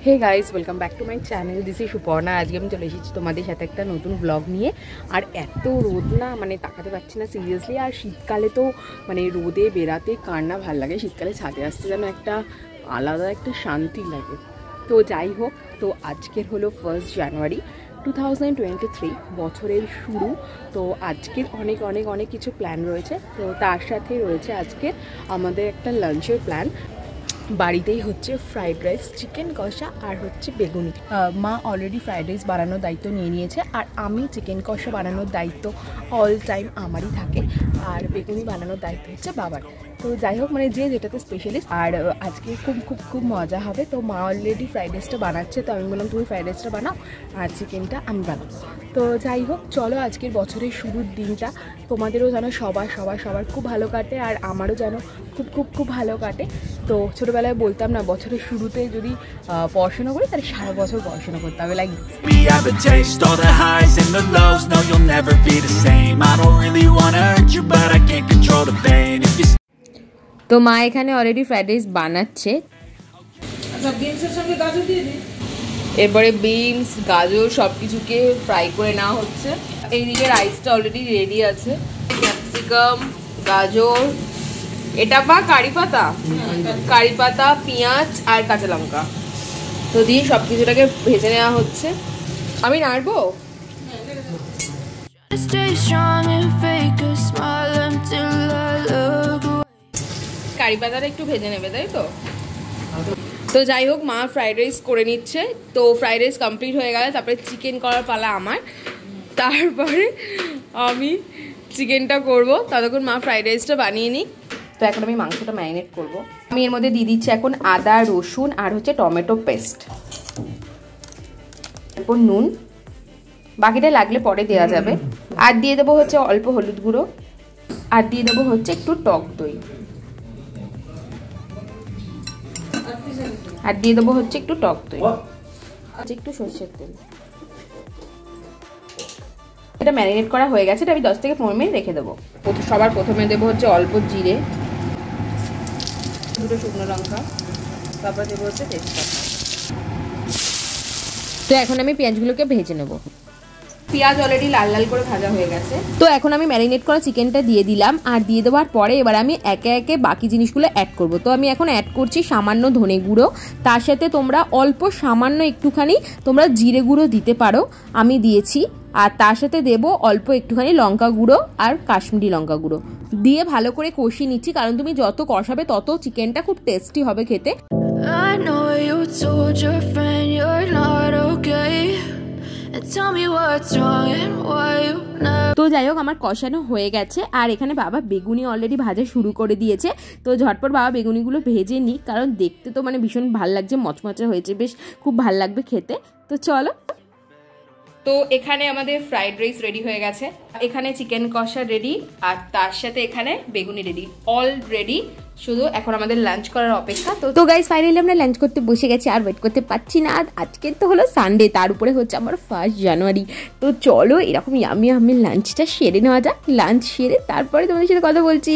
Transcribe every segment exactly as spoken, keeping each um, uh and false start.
Hey guys welcome back to my channel, this is Suparna. আজকে আমি চলে এসেছি তোমাদের সাথে একটা নতুন ব্লগ নিয়ে। আর এত রোদ না, মানে তাকাতে পারছি না সিরিয়াসলি। আর শীতকালে তো মানে রোদে বেরাতে কার না ভাল লাগে, শীতকালে ছাদে আসতে যেন একটা আলাদা একটা শান্তি লাগে। তো যাই হোক, তো আজকের হলো first January two thousand twenty three, বছরের শুরু। তো আজকের অনেক অনেক অনেক কিছু প্ল্যান রয়েছে। তো তার সাথে রয়েছে আজকে আমাদের একটা লাঞ্চের প্ল্যান। বাড়িতেই হচ্ছে ফ্রাইড রাইস, চিকেন কষা আর হচ্ছে বেগুনি। মা অলরেডি ফ্রাইড রাইস বানানোর দায়িত্ব নিয়ে নিয়েছে, আর আমি চিকেন কষা বানানোর দায়িত্ব অল টাইম আমারই থাকে, আর বেগুনি বানানোর দায়িত্ব হচ্ছে বাবার। তো যাই হোক, মানে যে যেটাতে স্পেশালিস্ট। আর আজকে খুব খুব খুব মজা হবে। তো মা অলরেডি ফ্রাইড রাইসটা বানাচ্ছে, তো আমি বললাম তুমি ফ্রাইড রাইসটা বানাও আর চিকেনটা আমি বানাবো। তো যাই হোক, চলো আজকের বছরের শুরুর দিনটা তোমাদেরও যেন সবার সবার সবার খুব ভালো কাটে, আর আমারও যেন খুব খুব খুব ভালো কাটে। তো ছোটোবেলায় বলতাম না, বছরের শুরুতে যদি পড়াশোনা করি তাহলে সারা বছর পড়াশোনা করতে হবে। লাইক তো মা এখানে অলরেডি ফ্রাইড রাইস বানাচ্ছে। এরপরে বিনস, গাজর সব কিছুকে ফ্রাই করে নেওয়া হচ্ছে। এইদিকে রাইসটা অলরেডি রেডি আছে। ক্যাপসিকাম, গাজর, এটা বা কারি পাতা, কারি পাতা, পেঁয়াজ আর কাঁচা লঙ্কা, তো দিয়ে সব কিছুটাকে ভেজে নেওয়া হচ্ছে। আমি নাড়বো। কারি পাতাটা একটু ভেজে নেবে, তাই তো? তো যাই হোক, মা ফ্রাইড রাইস করে নিচ্ছে। তো ফ্রাইড রাইস কমপ্লিট হয়ে গেলে তারপরে চিকেন করার পালা আমার। তারপরে আমি চিকেনটা করব, ততক্ষণ মা ফ্রাইড রাইসটা বানিয়ে নিই। তো এখন আমি মাংসটা ম্যারিনেট করব। আমি এর মধ্যে দিয়ে দিচ্ছি এখন আদা, রসুন আর হচ্ছে টমেটো পেস্ট, এরপর নুন, বাকিটা লাগলে পরে দেওয়া যাবে। আর দিয়ে দেবো হচ্ছে অল্প হলুদ গুঁড়ো, আর দিয়ে দেবো হচ্ছে একটু টক দই, আর দিয়ে দেবো হচ্ছে একটু টক দই, একটু সরষের তেল। এটা ম্যারিনেট করা হয়ে গেছে, এটা আমি দশ থেকে পনেরো মিনিট রেখে দেবো। সবার প্রথমে দেবো হচ্ছে অল্প জিরে, দুটো শুকনো লঙ্কা, তারপর দেবো হচ্ছে তেজপাতা। তো এখন আমি পেঁয়াজগুলোকে ভেজে নেব। পেঁয়াজ অলরেডি লাল লাল করে ভাজা হয়ে গেছে। তো এখন আমি ম্যারিনেট করা চিকেনটা দিয়ে দিলাম, আর দিয়ে দেওয়ার পরে এবার আমি একে একে বাকি জিনিসগুলো অ্যাড করব। তো আমি এখন অ্যাড করছি সামান্য ধনে গুঁড়ো, তার সাথে তোমরা অল্প সামান্য একটুখানি তোমরা জিরে গুঁড়ো দিতে পারো, আমি দিয়েছি। আর তার সাথে দেবো অল্প একটুখানি লঙ্কা গুঁড়ো আর কাশ্মীরি লঙ্কা গুঁড়ো দিয়ে ভালো করে কষিয়ে নিচ্ছি, কারণ তুমি যত কষাবে তত চিকেনটা খুব টেস্টি হবে খেতে। তো যাই হোক, আমার কষানো হয়ে গেছে, আর এখানে বাবা বেগুনি অলরেডি ভাজা শুরু করে দিয়েছে। তো ঝটপট বাবা বেগুনিগুলো ভেজে নিই, কারণ দেখতে তো মানে ভীষণ ভাল লাগছে, মচমচে হয়েছে, বেশ খুব ভাল লাগবে খেতে। তো চলো। তো এখানে আমাদের ফ্রাইড রাইস রেডি হয়ে গেছে, এখানে চিকেন কষা রেডি, আর তার সাথে এখানে বেগুনি রেডি, অল রেডি। শুধু এখন আমাদের লাঞ্চ করার অপেক্ষা। তো তো গাইস ফাইনালি আমরা লাঞ্চ করতে বসে গেছি, আর ওয়েট করতে পারছি না। আর আজকে তো হলো সানডে, তার উপরে হচ্ছে আমার ফার্স্ট জানুয়ারি। তো চলো এরকম ইয়ামি আমি লাঞ্চটা সেরে নেওয়া যাক। লাঞ্চ সেরে তারপরে তোমাদের সাথে কথা বলছি।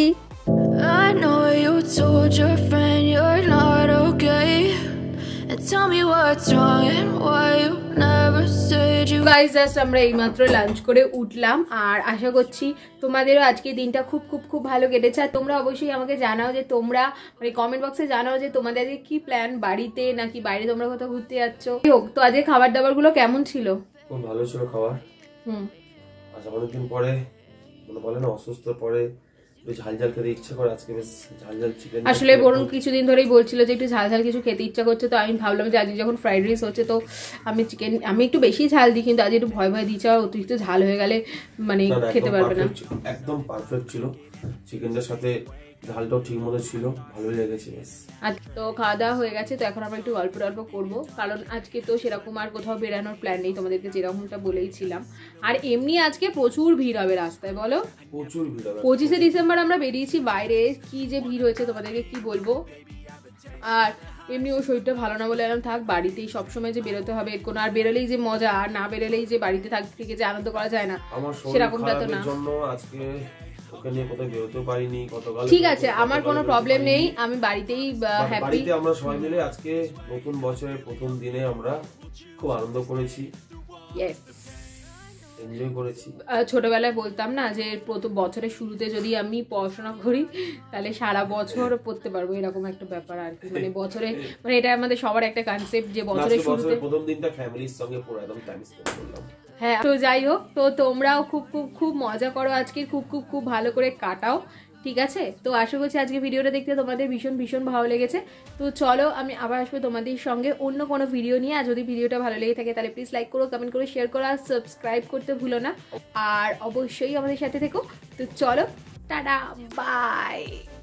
আমরা এইমাত্র লাঞ্চ করে উঠলাম, আর আশা করছি তোমাদেরও আজকে দিনটা খুব খুব খুব ভালো কেটেছে। আর তোমরা অবশ্যই আমাকে জানাও যে তোমরা মানে কমেন্ট বক্সে জানাও যে তোমাদের আজকে কি প্ল্যান, বাড়িতে নাকি বাইরে তোমরা কোথাও ঘুরতে যাচ্ছ। তো আজকে খাবার দাবার গুলো কেমন ছিল? খুব ভালো ছিল খাবার। হুম আচ্ছা, অনেকদিন পরে মানে বলে না অসুস্থর পরে ঝাল ঝাল খেতে ইচ্ছা করে। আজকে বেশ ঝাল ঝাল চিকেন। আসলে বরুণ কিছুদিন ধরেই বলছিল যে একটু ঝাল ঝাল কিছু খেতে ইচ্ছা করছে, তো আমি ভাবলাম যে আজকে যখন ফ্রাইড রাইস হচ্ছে তো আমি চিকেন, আমি একটু বেশি ঝাল দিই, কিন্তু আজ একটু ভয় ভয় দিচ্ছি, আর অতিরিক্ত ঝাল হয়ে গেলে মানে খেতে পারবে না। একদম পারফেক্ট ছিল, চিকেনটার সাথে ঝালটাও ঠিক মতো ছিল, ভালো লেগেছে। আজ তো খাওয়া দাওয়া হয়ে গেছে, তো এখন আমরা একটু গল্প টল্প করবো, কারণ আজকে তো সেরকম আর কোথাও বেরানোর প্ল্যান নেই, তোমাদেরকে যেরকমটা বলেইছিলাম। আর এমনি আজকে প্রচুর ভিড় হবে রাস্তায়, বলো প্রচুর ভিড় হবে। পঁচিশে ডিসেম্বর আমরা বেরিয়েছি বাইরে, কি যে ভিড় হয়েছে তোমাদেরকে কি বলবো। আর এমনি ও শরীরটা ভালো না বলে এরকম থাক বাড়িতেই, সবসময় যে বেরোতে হবে কোনো, আর বেরোলেই যে মজা, আর না বেরোলেই যে বাড়িতে থেকে যে আনন্দ করা যায় না, সেরকমটা তো না। আজকে ওকে নিয়ে কোথাও বেরোতেও পারিনি গতকাল। ঠিক আছে, আমার কোনো প্রবলেম নেই, আমি বাড়িতেই হ্যাপি। বাড়িতে আমরা সবাই মিলে আজকে নতুন বছরের প্রথম দিনে আমরা খুব আনন্দ করেছি, ইয়েস, এনজয় করেছি। ছোটবেলায় বলতাম না যে প্রথম বছরের শুরুতে যদি আমি পড়াশোনা করি তাহলে সারা বছর পড়তে পারবো, এরকম একটা ব্যাপার আর কি। মানে বছরে মানে এটা আমাদের সবার একটা কনসেপ্ট যে বছরের শুরুতে প্রথম দিনটা ফ্যামিলির সঙ্গে পুরো একদম টাইম স্পেন্ড করলাম। হ্যাঁ, তো যাই হোক, তো তোমরাও খুব খুব খুব মজা করো আজকে, খুব খুব খুব ভালো করে কাটাও, ঠিক আছে? তো আশা করছি আজকে ভিডিওটা দেখতে তোমাদের ভীষণ ভীষণ ভালো লেগেছে। তো চলো আমি আবার আসবো তোমাদের সঙ্গে অন্য কোনো ভিডিও নিয়ে। আর যদি ভিডিওটা ভালো লেগে থাকে তাহলে প্লিজ লাইক করো, কমেন্ট করো, শেয়ার করো আর সাবস্ক্রাইব করতে ভুলো না। আর অবশ্যই আমাদের সাথে থেকো। তো চলো, টাটা, বাই।